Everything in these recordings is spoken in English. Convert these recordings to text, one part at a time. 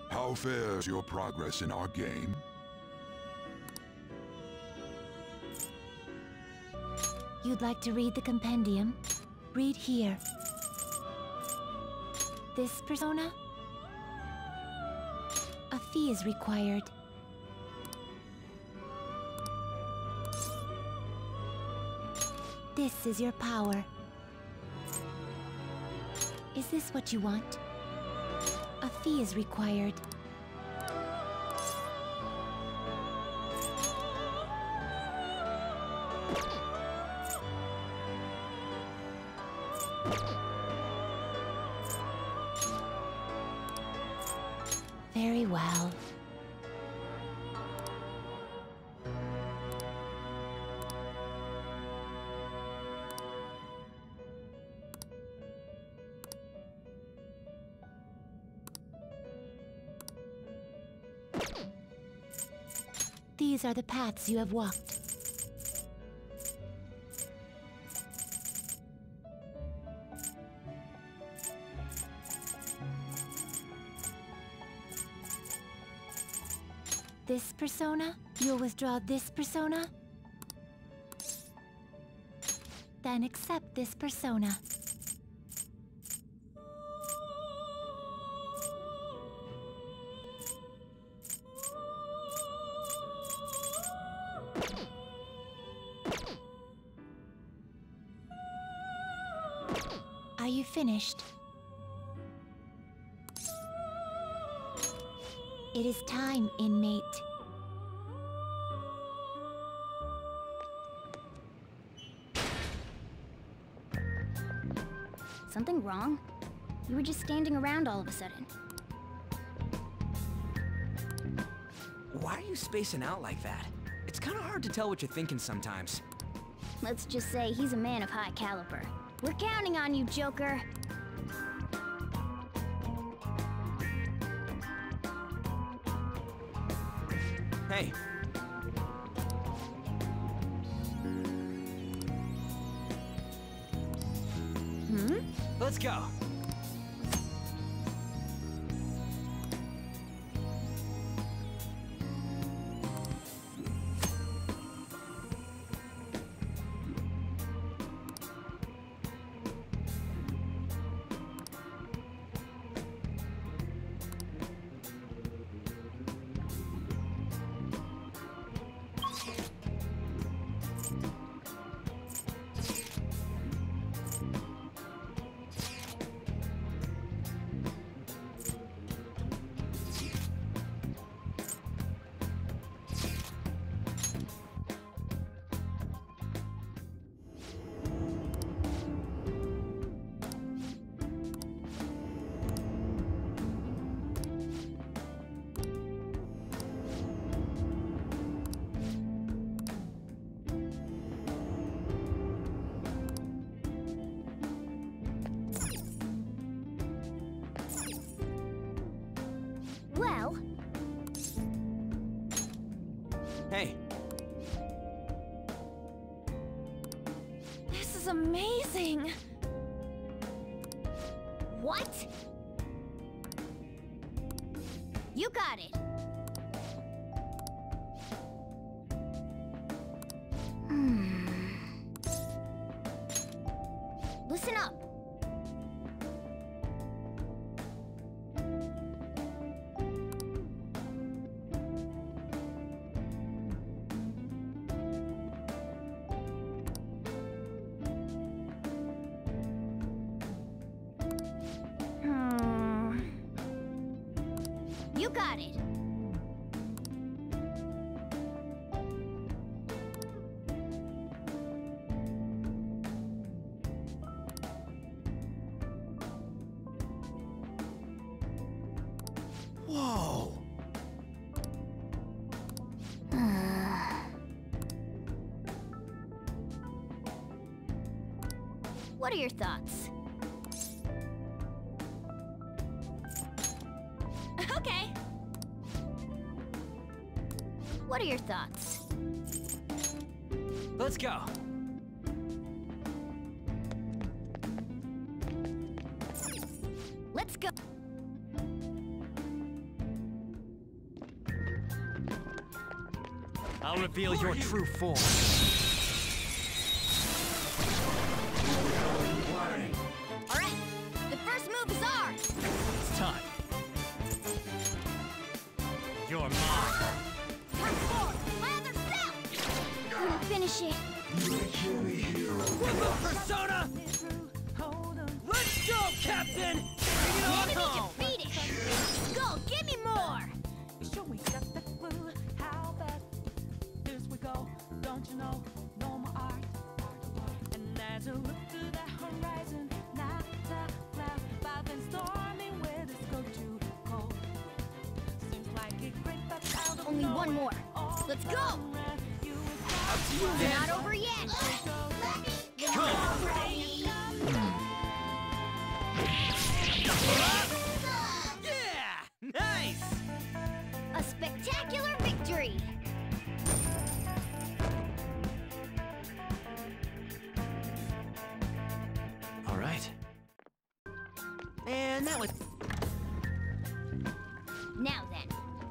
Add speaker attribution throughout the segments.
Speaker 1: How fares your progress in our game?
Speaker 2: You'd like to read the compendium? Read here. This persona? A fee is required. This is your power. Is this what you want? A fee is required. Very well. These are the paths you have walked. This persona? You'll withdraw this persona? Then accept this persona. Are you finished? It is time, inmate.
Speaker 3: Something wrong? You were just standing around all of a sudden.
Speaker 4: Why are you spacing out like that? It's kind of hard to tell what you're thinking sometimes.
Speaker 3: Let's just say he's a man of high caliber. We're counting on you, Joker.
Speaker 4: Hey. Let's go.
Speaker 3: Well...
Speaker 4: Hey.
Speaker 2: This is amazing!
Speaker 3: What? You got it. Listen up. You got it.
Speaker 4: Whoa.
Speaker 3: What are your thoughts?
Speaker 2: Okay.
Speaker 3: What are your thoughts?
Speaker 4: Let's go.
Speaker 3: Let's go.
Speaker 4: I'll reveal your true form.
Speaker 3: Alright, the first move is ours!
Speaker 4: It's time. You're mine.
Speaker 3: Come forward, my other self! Couldn't finish it.
Speaker 4: What's up, Persona? Let's go, Captain! Bring it on
Speaker 3: Enemy
Speaker 4: home!
Speaker 3: defeated! Skull, give me more!
Speaker 5: Sure we got that clue, how bad this we go, don't you know, no more art. And as you look to the horizon, not a cloud, but then stormy where this go to cold. Seems like it crept up out of
Speaker 3: Only one
Speaker 5: nowhere.
Speaker 3: more. Let's go!
Speaker 5: Around you is
Speaker 4: Up to you,
Speaker 3: Not
Speaker 4: then.
Speaker 3: over yet!
Speaker 4: Yeah! Nice!
Speaker 3: A spectacular victory!
Speaker 4: All right. And that was...
Speaker 3: Now then.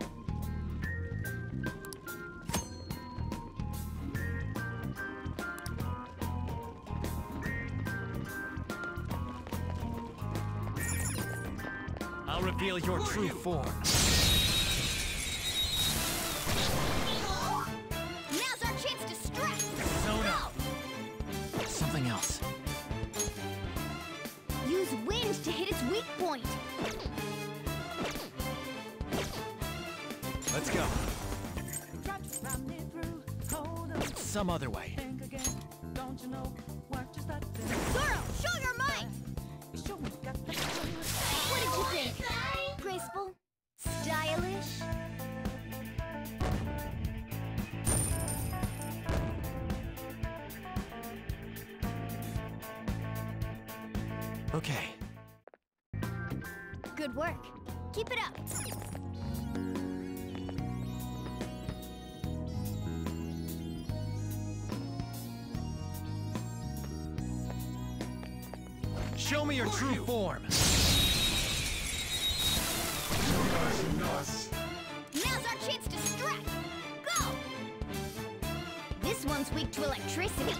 Speaker 4: I'll reveal your true form.
Speaker 3: Now's our chance to strike!
Speaker 4: Persona. Something else.
Speaker 3: Use wind to hit its weak point!
Speaker 4: Let's go.
Speaker 5: try to run me through, hold up,
Speaker 4: Some other way.
Speaker 5: think again, don't you know, what just that thing?
Speaker 3: Zoro, show your might!
Speaker 5: Sure we got that clue.
Speaker 3: What did you think? Graceful? Stylish?
Speaker 4: Okay.
Speaker 3: Good work. Keep it up.
Speaker 4: Show me your true form.
Speaker 3: Now's our chance to strike! Go! This one's weak to electricity.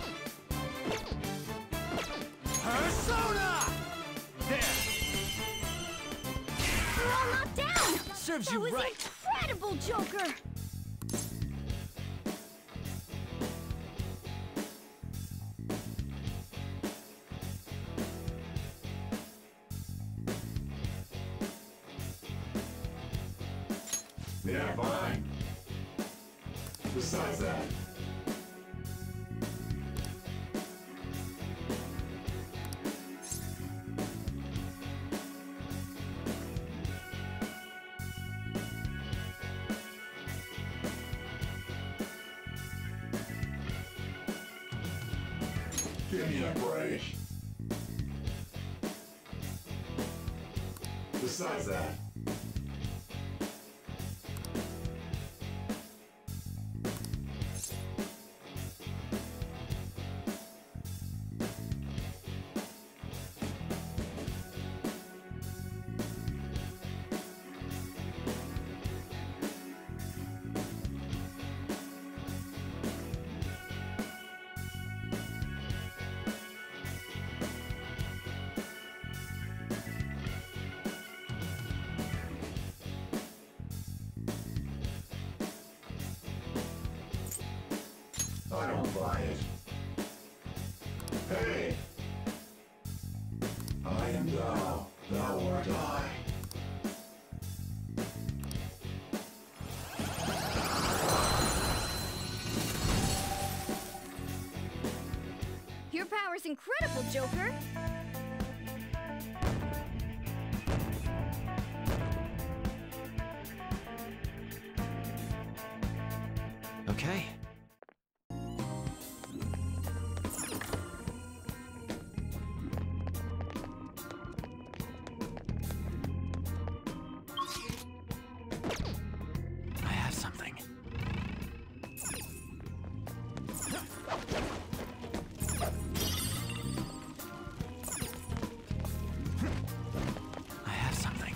Speaker 4: Persona! There!
Speaker 3: We're all knocked down!
Speaker 4: Serves
Speaker 3: That
Speaker 4: you
Speaker 3: was
Speaker 4: right.
Speaker 3: incredible, Joker!
Speaker 1: Yeah, fine. Besides that, give me a break. Besides that, I don't buy it. Hey! I am thou, thou art I.
Speaker 3: Your power's incredible, Joker!
Speaker 4: Okay. I have something. I have something.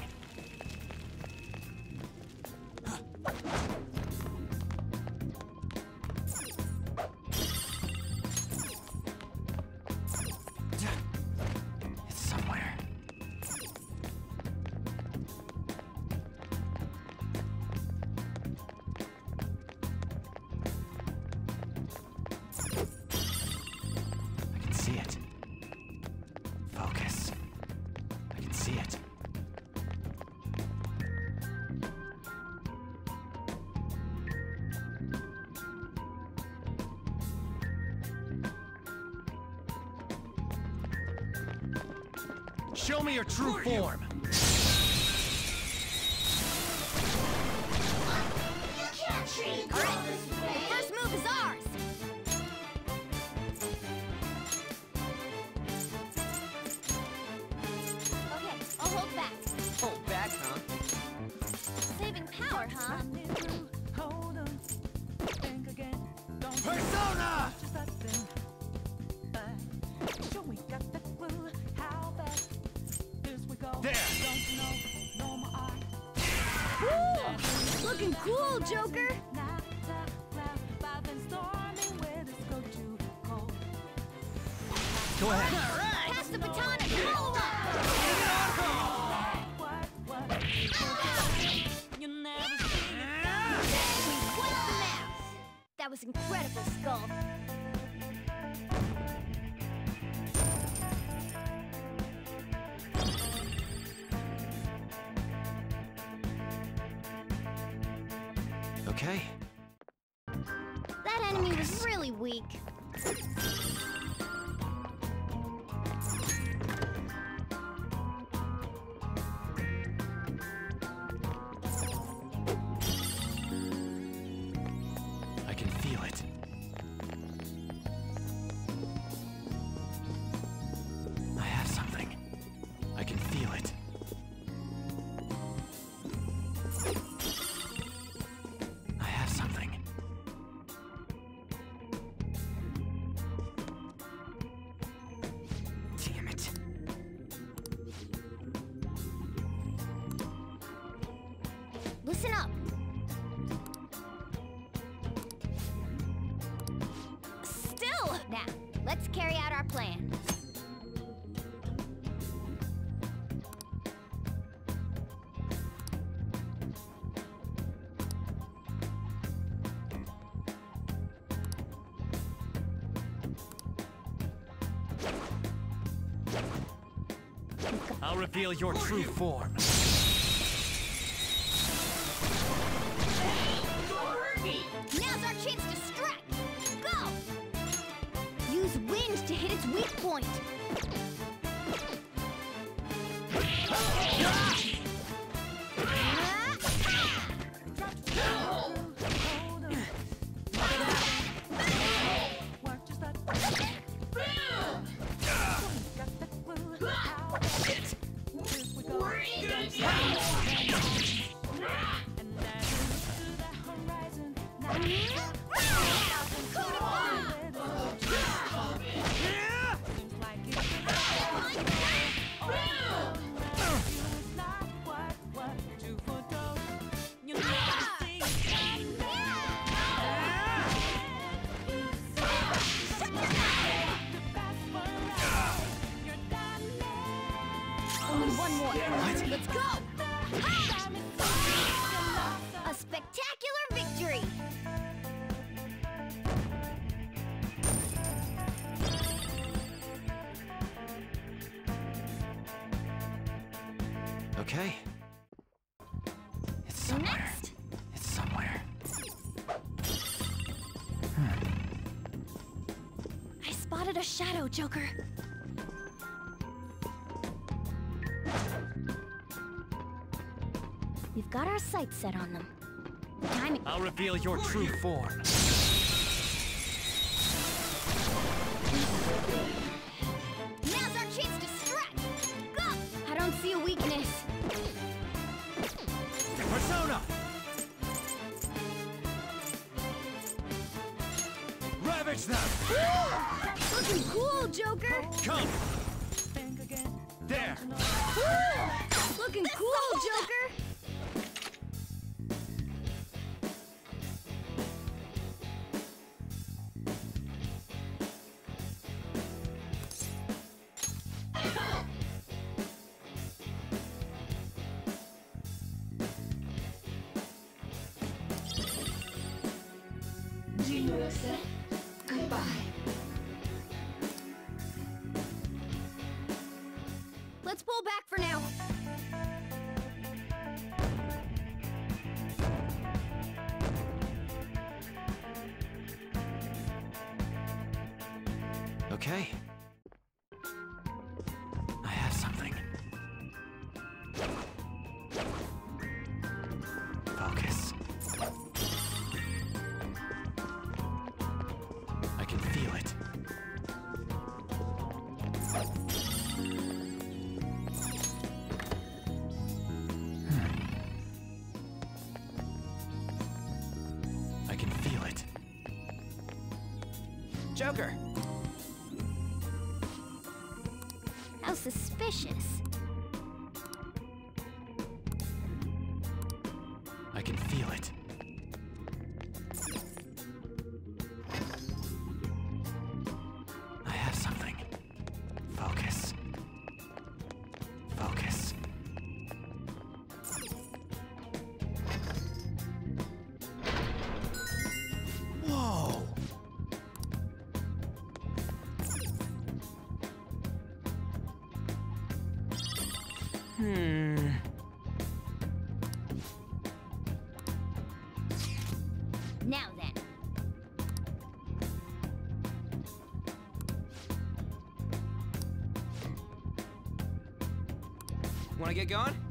Speaker 4: Show me your true form.
Speaker 3: Alright, the first move is ours! Okay, I'll hold back.
Speaker 4: Hold back, huh?
Speaker 3: Saving power, huh?
Speaker 5: Hold on. Think again. Don't
Speaker 4: Persona!
Speaker 5: just let them. Sure we got the clue. How bad this we go.
Speaker 4: There.
Speaker 5: Don't you know? No more art.
Speaker 3: Woo! Looking cool, Joker!
Speaker 4: Go ahead.
Speaker 3: Pass the baton and follow up! We wiped them out! That was incredible, Skull.
Speaker 4: Okay.
Speaker 3: That enemy was really weak.
Speaker 4: I can feel it. I have something. I can feel it. I have something. Damn it.
Speaker 3: Listen up. Still! Now, let's carry out our plan.
Speaker 4: I'll reveal your true form.
Speaker 3: Now's our chance to strike! Go! Use wind to hit its weak point. Only one more. Let's go! A spectacular victory!
Speaker 4: Okay. It's somewhere.
Speaker 3: Next!
Speaker 4: It's somewhere.
Speaker 3: I spotted a shadow, Joker. We've got our sights set on them. The timing.
Speaker 4: I'll reveal your true form.
Speaker 3: Now's our chance to strike! Go! I don't see a weakness.
Speaker 4: Persona! Ravage them!
Speaker 3: Looking cool, Joker!
Speaker 4: Come!
Speaker 5: Think again.
Speaker 4: There!
Speaker 3: Looking cool, Joker!
Speaker 2: Goodbye.
Speaker 3: Let's pull back for now.
Speaker 4: Okay. I have something. Joker!
Speaker 3: How suspicious.
Speaker 4: I can feel it. I have something. Focus. Focus. Whoa!
Speaker 3: Now then.
Speaker 4: Wanna get going?